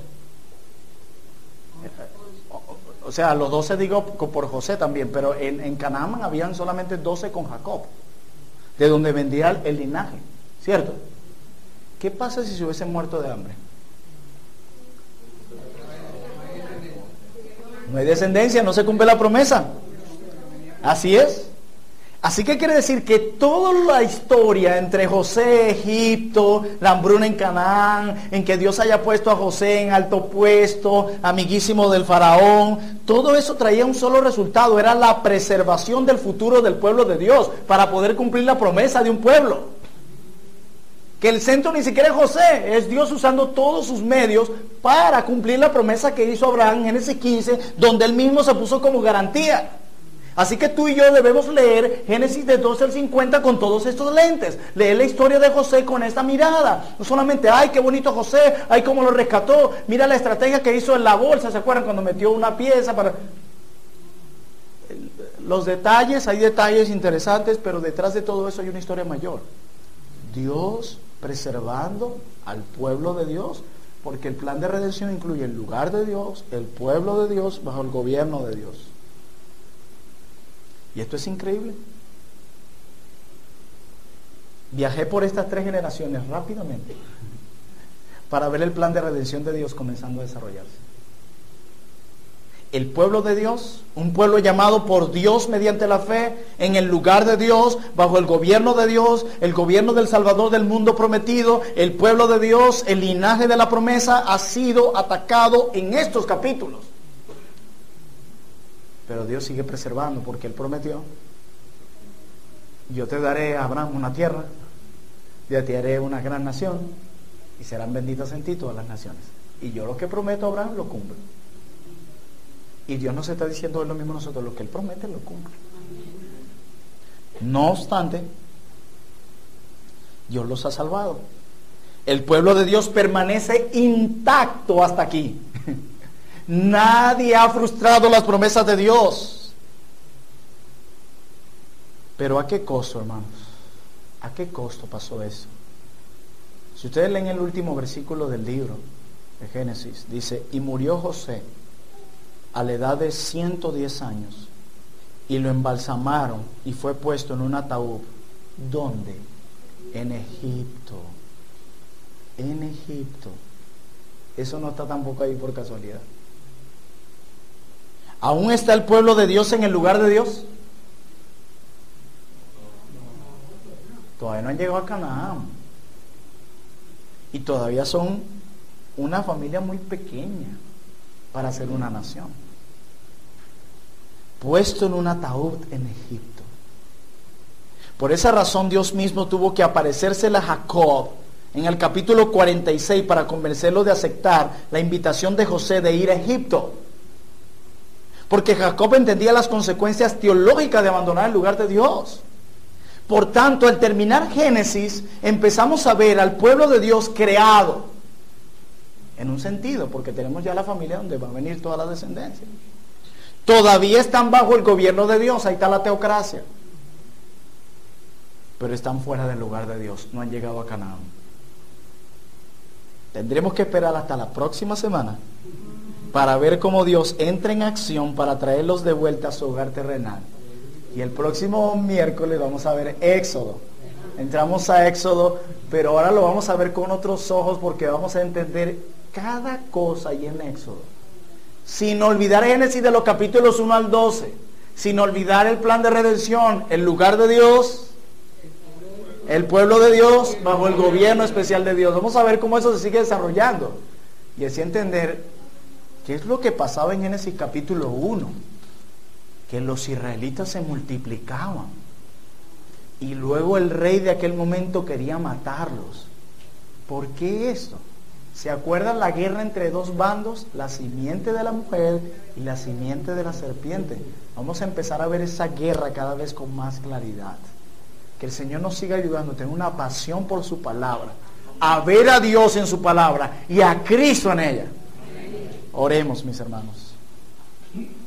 O sea, los doce digo por José también, pero en, en Canaán habían solamente doce con Jacob, de donde vendía el, el linaje, ¿cierto? ¿Qué pasa si se hubiesen muerto de hambre? No hay descendencia, no se cumple la promesa. Así es. Así que quiere decir que toda la historia entre José, Egipto, la hambruna en Canaán, en que Dios haya puesto a José en alto puesto, amiguísimo del faraón, todo eso traía un solo resultado, era la preservación del futuro del pueblo de Dios, para poder cumplir la promesa de un pueblo. Que el centro ni siquiera es José, es Dios usando todos sus medios para cumplir la promesa que hizo Abraham en Génesis quince, donde él mismo se puso como garantía. Así que tú y yo debemos leer Génesis de doce al cincuenta con todos estos lentes. Leer la historia de José con esta mirada. No solamente, ay, qué bonito José, ay, cómo lo rescató. Mira la estrategia que hizo en la bolsa, ¿se acuerdan? Cuando metió una pieza para... Los detalles, hay detalles interesantes, pero detrás de todo eso hay una historia mayor. Dios preservando al pueblo de Dios, porque el plan de redención incluye el lugar de Dios, el pueblo de Dios, bajo el gobierno de Dios. Y esto es increíble. Viajé por estas tres generaciones rápidamente para ver el plan de redención de Dios comenzando a desarrollarse. El pueblo de Dios, un pueblo llamado por Dios mediante la fe, en el lugar de Dios, bajo el gobierno de Dios, el gobierno del Salvador del mundo prometido, el pueblo de Dios, el linaje de la promesa, ha sido atacado en estos capítulos. Pero Dios sigue preservando, porque Él prometió: yo te daré a Abraham una tierra, yo te haré una gran nación, y serán benditas en ti todas las naciones. Y yo lo que prometo a Abraham lo cumplo. Y Dios nos está diciendo lo mismo a nosotros: lo que Él promete lo cumple. No obstante, Dios los ha salvado. El pueblo de Dios permanece intacto hasta aquí. Nadie ha frustrado las promesas de Dios. Pero ¿a qué costo, hermanos? ¿A qué costo pasó eso? Si ustedes leen el último versículo del libro de Génesis, dice: y murió José a la edad de ciento diez años, y lo embalsamaron y fue puesto en un ataúd. ¿Dónde? En Egipto. En Egipto. Eso no está tampoco ahí por casualidad. ¿Aún está el pueblo de Dios en el lugar de Dios? Todavía no han llegado a Canaán. Y todavía son una familia muy pequeña para ser una nación. Puesto en un ataúd en Egipto. Por esa razón Dios mismo tuvo que aparecérsele a Jacob en el capítulo cuarenta y seis para convencerlo de aceptar la invitación de José de ir a Egipto. Porque Jacob entendía las consecuencias teológicas de abandonar el lugar de Dios. Por tanto, al terminar Génesis, empezamos a ver al pueblo de Dios creado. En un sentido, porque tenemos ya la familia donde va a venir toda la descendencia. Todavía están bajo el gobierno de Dios, ahí está la teocracia. Pero están fuera del lugar de Dios, no han llegado a Canaán. Tendremos que esperar hasta la próxima semana para ver cómo Dios entra en acción para traerlos de vuelta a su hogar terrenal. Y el próximo miércoles vamos a ver Éxodo. Entramos a Éxodo, pero ahora lo vamos a ver con otros ojos, porque vamos a entender cada cosa ahí en Éxodo. Sin olvidar Génesis de los capítulos uno al doce. Sin olvidar el plan de redención, el lugar de Dios, el pueblo de Dios bajo el gobierno especial de Dios. Vamos a ver cómo eso se sigue desarrollando. Y así entender qué es lo que pasaba en Génesis capítulo uno. que los israelitas se multiplicaban. Y luego el rey de aquel momento quería matarlos. ¿Por qué esto? ¿Se acuerdan la guerra entre dos bandos? La simiente de la mujer y la simiente de la serpiente. Vamos a empezar a ver esa guerra cada vez con más claridad. Que el Señor nos siga ayudando, tener una pasión por su palabra, a ver a Dios en su palabra y a Cristo en ella. Oremos, mis hermanos.